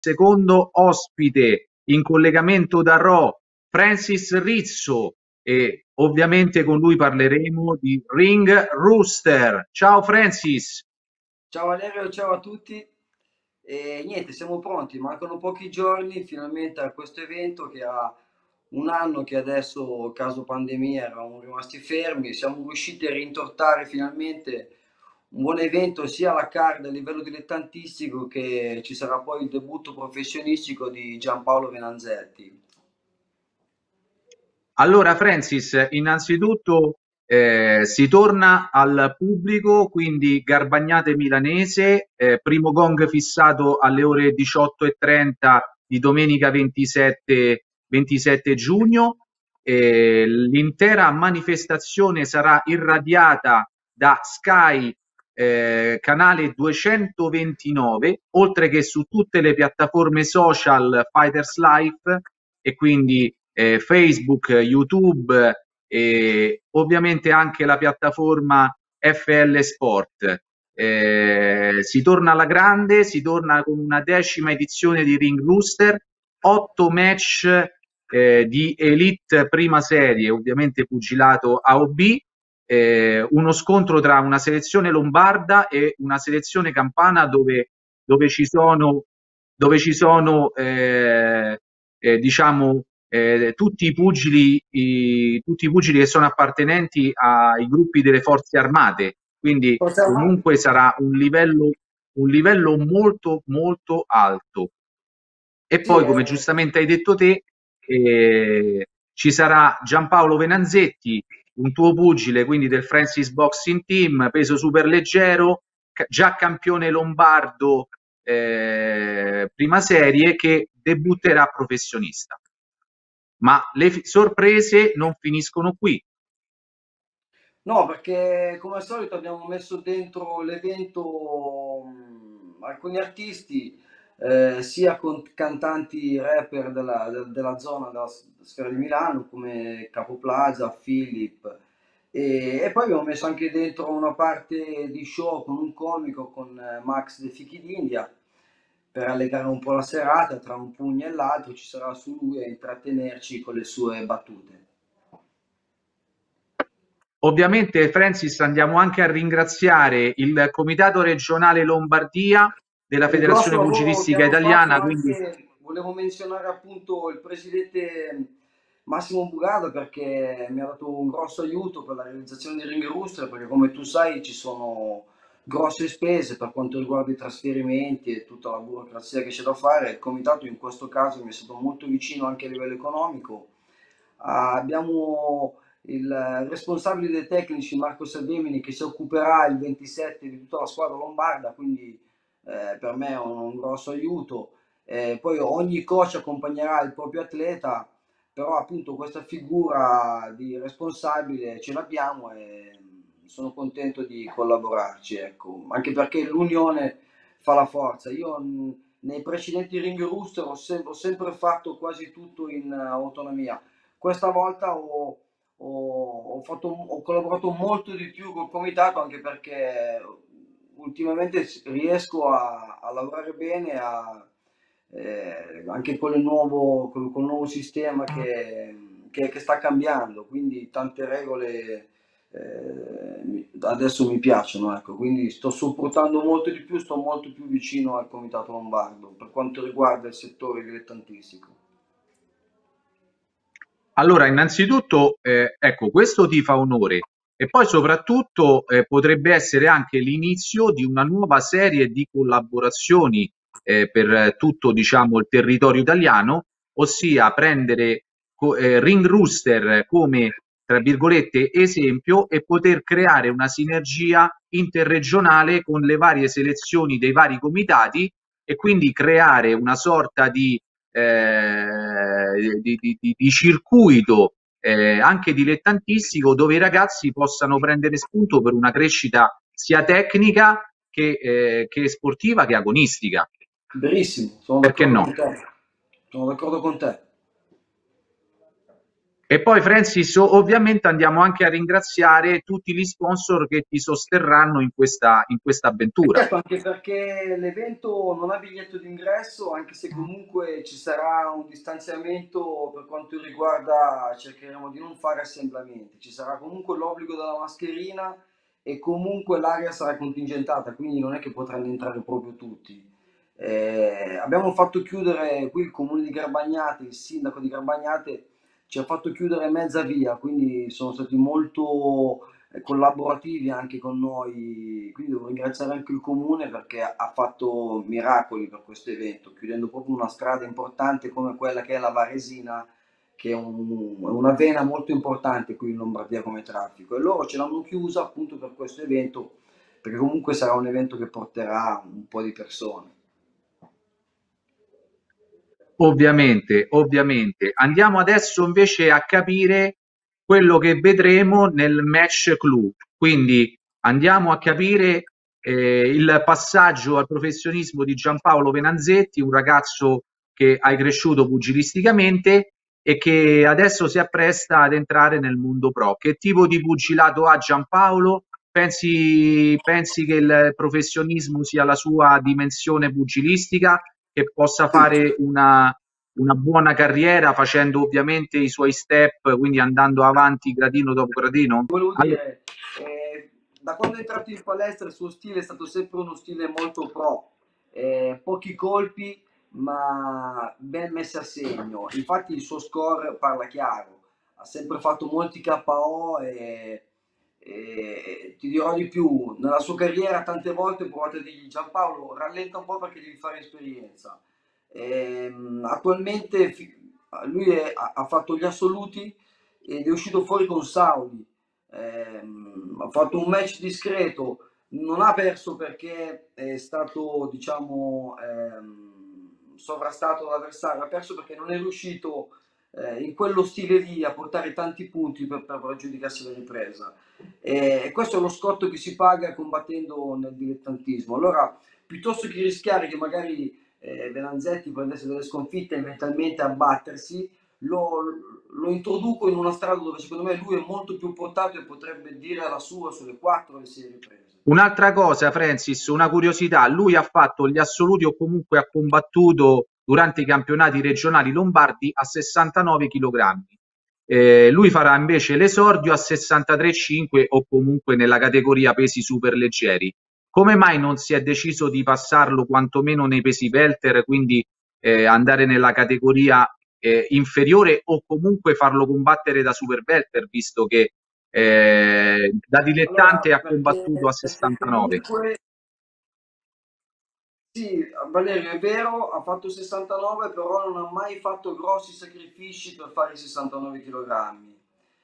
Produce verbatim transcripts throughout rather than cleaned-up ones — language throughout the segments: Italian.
secondo ospite in collegamento da Raw, Francis Rizzo, e ovviamente con lui parleremo di Ring Rooster. Ciao Francis! Ciao Valerio, ciao a tutti. E niente, siamo pronti, mancano pochi giorni finalmente a questo evento che ha un anno che adesso, caso pandemia, eravamo rimasti fermi. Siamo riusciti a rintortare finalmente un buon evento sia alla card a livello dilettantistico che ci sarà poi il debutto professionistico di Giampaolo Venanzetti. Allora, Francis, innanzitutto eh, si torna al pubblico, quindi Garbagnate Milanese, eh, primo gong fissato alle ore diciotto e trenta di domenica ventisette, ventisette giugno. Eh, l'intera manifestazione sarà irradiata da Sky, eh, canale duecentoventinove, oltre che su tutte le piattaforme social Fighters Life, e quindi eh, Facebook, YouTube e ovviamente anche la piattaforma F L Sport. Eh, si torna alla grande, si torna con una decima edizione di Ring Rooster, otto match eh, di Elite prima serie, ovviamente pugilato A O B, eh, uno scontro tra una selezione lombarda e una selezione campana dove, dove ci sono, dove ci sono eh, eh, diciamo eh, tutti i pugili, i, tutti i pugili che sono appartenenti ai gruppi delle forze armate, quindi Forza avanti. comunque sarà un livello, un livello molto molto alto. E Sì, poi, eh, come giustamente hai detto te, eh, ci sarà Giampaolo Venanzetti, un tuo pugile, quindi del Francis Boxing Team, peso super leggero, ca- già campione lombardo eh, prima serie, che debutterà professionista. Ma le fi- sorprese non finiscono qui. no, perché come al solito abbiamo messo dentro l'evento mh, alcuni artisti, eh, sia con cantanti rapper della, de- della zona, della s- sfera di Milano, come Capo Plaza, Philip, e, e poi abbiamo messo anche dentro una parte di show con un comico, con eh, Max De Fichi d'India, per allegare un po' la serata, tra un pugno e l'altro ci sarà su lui a intrattenerci con le sue battute. Ovviamente, Francis, andiamo anche a ringraziare il Comitato Regionale Lombardia della Per il grosso Federazione lavoro che Pugilistica hanno fatto. Italiana, quindi Anche volevo menzionare appunto il presidente Massimo Bugada, perché mi ha dato un grosso aiuto per la realizzazione di Ring Rooster, perché come tu sai ci sono grosse spese per quanto riguarda i trasferimenti e tutta la burocrazia che c'è da fare. Il comitato in questo caso mi è stato molto vicino anche a livello economico. Ah, abbiamo il responsabile dei tecnici Marco Salvemini che si occuperà il ventisette di tutta la squadra lombarda, quindi eh, per me è un, un grosso aiuto. Eh, poi ogni coach accompagnerà il proprio atleta, però appunto questa figura di responsabile ce l'abbiamo e sono contento di collaborarci, ecco. Anche perché l'unione fa la forza. Io mh, nei precedenti Ring Rooster ho, sem- ho sempre fatto quasi tutto in uh, autonomia. Questa volta ho, ho, ho fatto, ho collaborato molto di più col comitato, anche perché ultimamente riesco a, a lavorare bene, a, eh, anche con il nuovo, col, col nuovo sistema che, che, che sta cambiando, quindi tante regole eh, adesso mi piacciono, ecco, quindi sto supportando molto di più, sto molto più vicino al Comitato Lombardo per quanto riguarda il settore dilettantistico. allora, innanzitutto, eh, ecco, questo ti fa onore, e poi soprattutto eh, potrebbe essere anche l'inizio di una nuova serie di collaborazioni eh, per eh, tutto, diciamo, il territorio italiano, ossia prendere co- eh, Ring Rooster come, tra virgolette, esempio, e poter creare una sinergia interregionale con le varie selezioni dei vari comitati, e quindi creare una sorta di eh, di, di, di, di circuito eh, anche dilettantistico, dove i ragazzi possano prendere spunto per una crescita sia tecnica che, eh, che sportiva che agonistica. Verissimo, sono Perché d'accordo no? con te. Sono d'accordo con te. E poi Francis, ovviamente andiamo anche a ringraziare tutti gli sponsor che ti sosterranno in questa, in questa E avventura. certo, anche perché l'evento non ha biglietto d'ingresso, anche se comunque ci sarà un distanziamento per quanto riguarda, cercheremo di non fare assemblamenti, ci sarà comunque l'obbligo della mascherina e comunque l'area sarà contingentata, quindi non è che potranno entrare proprio tutti. Eh, abbiamo fatto chiudere qui il comune di Garbagnate, il sindaco di Garbagnate ci ha fatto chiudere mezza via, quindi sono stati molto eh, collaborativi anche con noi, quindi devo ringraziare anche il comune perché ha fatto miracoli per questo evento, chiudendo proprio una strada importante come quella che è la Varesina, che è un- una vena molto importante qui in Lombardia come traffico, e loro ce l'hanno chiusa appunto per questo evento, perché comunque sarà un evento che porterà un po' di persone. Ovviamente, ovviamente. Andiamo adesso invece a capire quello che vedremo nel match clou. Quindi andiamo a capire eh, il passaggio al professionismo di Giampaolo Venanzetti, un ragazzo che hai cresciuto pugilisticamente e che adesso si appresta ad entrare nel mondo pro. Che tipo di pugilato ha Giampaolo? Pensi, pensi che il professionismo sia la sua dimensione pugilistica? Che possa Sì. fare una, una buona carriera facendo ovviamente i suoi step, quindi andando avanti gradino dopo gradino? Volevo Allora, dire, eh, da quando è entrato in palestra il suo stile è stato sempre uno stile molto pro, eh, pochi colpi ma ben messi a segno, infatti il suo score parla chiaro, ha sempre fatto molti K O e, e ti dirò di più, nella sua carriera tante volte ho provato a dirgli Giampaolo rallenta un po' perché devi fare esperienza. Ehm, attualmente fi- lui è- ha, ha fatto gli assoluti ed è uscito fuori con Saudi. Ehm, ha fatto un match discreto, non ha perso perché è stato, diciamo, ehm, sovrastato dall'avversario, ha perso perché non è riuscito eh, in quello stile lì a portare tanti punti per, per aggiudicarsi la ripresa. E questo è lo scotto che si paga combattendo nel dilettantismo. Allora, piuttosto che rischiare che magari eh, Venanzetti prendesse delle sconfitte e mentalmente abbattersi, lo, lo introduco in una strada dove secondo me lui è molto più portato e potrebbe dire la sua sulle quattro o sei riprese. un'altra cosa, Francis, una curiosità, lui ha fatto gli assoluti o comunque ha combattuto durante i campionati regionali lombardi a sessantanove chilogrammi. Eh, lui farà invece l'esordio a sessantatré virgola cinque o comunque nella categoria pesi superleggeri. Come mai non si è deciso di passarlo quantomeno nei pesi welter, quindi eh, andare nella categoria eh, inferiore o comunque farlo combattere da super welter, visto che eh, da Allora, dilettante ha perché, combattuto a perché sessantanove. comunque sì, Valerio è vero, ha fatto sessantanove, però non ha mai fatto grossi sacrifici per fare i sessantanove chilogrammi.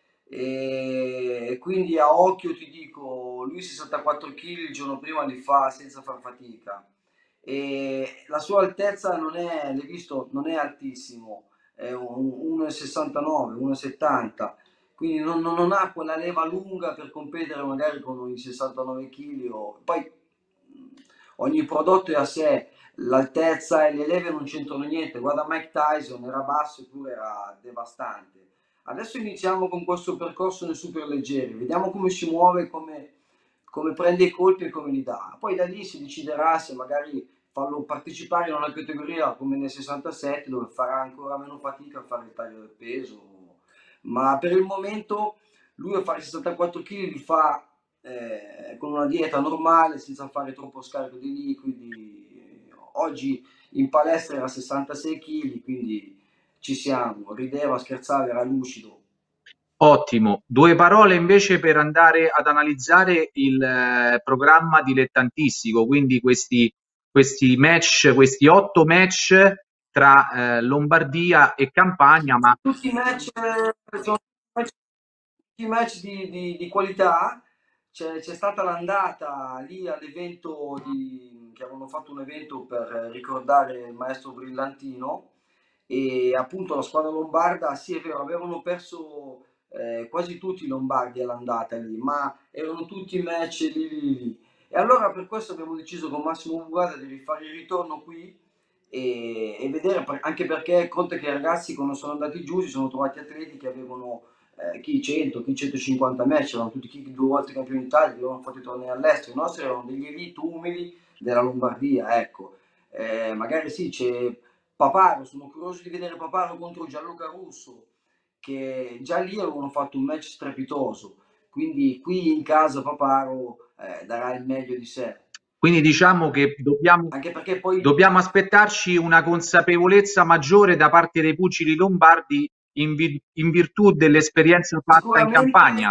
E quindi a occhio ti dico, lui sessantaquattro chili il giorno prima li fa senza far fatica. E la sua altezza non è, l'hai visto, non è altissimo, è un uno virgola sessantanove, uno virgola settanta, quindi non, non- non ha quella leva lunga per competere magari con i sessantanove chili. O... Poi mh, ogni prodotto è a sé, l'altezza e le leve non c'entrano niente. Guarda Mike Tyson, era basso eppure era devastante. Adesso iniziamo con questo percorso nei super leggeri, vediamo come si muove, come, come prende i colpi e come li dà. Poi da lì si deciderà se magari farlo partecipare in una categoria come nel sessantasette dove farà ancora meno fatica a fare il taglio del peso, ma per il momento lui a fare sessantaquattro chili li fa eh, con una dieta normale senza fare troppo scarico di liquidi. Oggi in palestra era sessantasei chili, quindi ci siamo, rideva, scherzava, era lucido. Ottimo. Due parole invece per andare ad analizzare il eh, programma dilettantistico, quindi questi, questi match, questi otto match tra eh, Lombardia e Campania, ma Tutti i match, eh, sono tutti i match di, di- di qualità. C'è, c'è stata l'andata lì all'evento di, che avevano fatto un evento per ricordare il maestro Brillantino e appunto la squadra lombarda, sì è vero, avevano perso eh, quasi tutti i lombardi all'andata lì, ma erano tutti match lì lì lì. E allora per questo abbiamo deciso con Massimo Bugada di rifare il ritorno qui e, e vedere, per- anche perché conta che i ragazzi quando sono andati giù si sono trovati atleti che avevano eh, chi cento, chi centocinquanta match, erano tutti chi due volte campioni d'Italia, avevano fatto i tornei all'estero, i nostri erano degli elite umili della Lombardia, ecco. Eh, magari sì, c'è Paparo, sono curioso di vedere Paparo contro Gianluca Russo, che già lì avevano fatto un match strepitoso, quindi qui in casa Paparo eh, darà il meglio di sé, Quindi diciamo che dobbiamo, anche perché poi dobbiamo aspettarci una consapevolezza maggiore da parte dei pugili lombardi in, vi- in virtù dell'esperienza fatta in sicuramente campagna.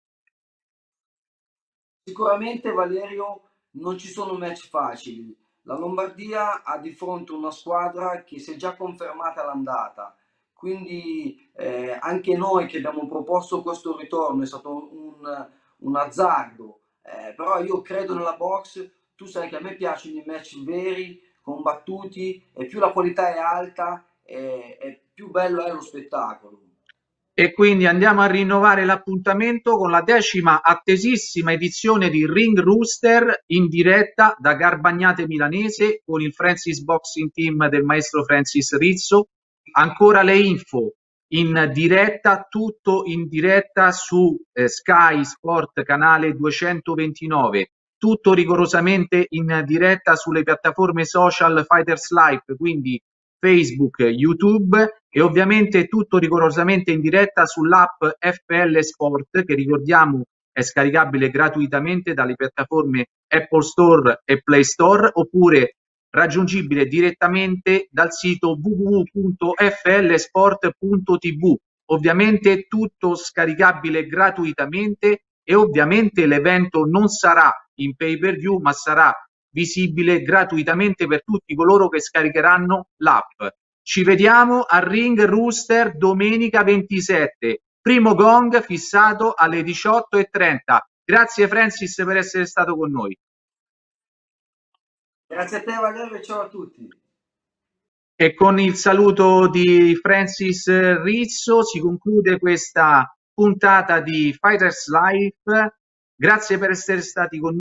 Sicuramente Valerio non ci sono match facili. La Lombardia ha di fronte una squadra che si è già confermata all'andata, quindi eh, anche noi che abbiamo proposto questo ritorno è stato un, un azzardo, eh, però io credo nella box, tu sai che a me piacciono i match veri, combattuti, e più la qualità è alta e, e più bello è lo spettacolo. E quindi andiamo a rinnovare l'appuntamento con la decima attesissima edizione di Ring Rooster in diretta da Garbagnate Milanese con il Francis Boxing Team del maestro Francis Rizzo. Ancora le info in diretta, tutto in diretta su eh, Sky Sport canale duecentoventinove, tutto rigorosamente in diretta sulle piattaforme social Fighters Life, quindi Facebook, YouTube e ovviamente tutto rigorosamente in diretta sull'app F P L Sport che ricordiamo è scaricabile gratuitamente dalle piattaforme Apple Store e Play Store oppure raggiungibile direttamente dal sito w w w punto f l sport punto t v. Ovviamente tutto scaricabile gratuitamente e ovviamente l'evento non sarà in pay per view ma sarà visibile gratuitamente per tutti coloro che scaricheranno l'app. Ci vediamo a Ring Rooster domenica ventisette, primo gong fissato alle diciotto e trenta. Grazie Francis per essere stato con noi. Grazie a te Valerio e ciao a tutti. E con il saluto di Francis Rizzo si conclude questa puntata di Fighters Life. Grazie per essere stati con noi.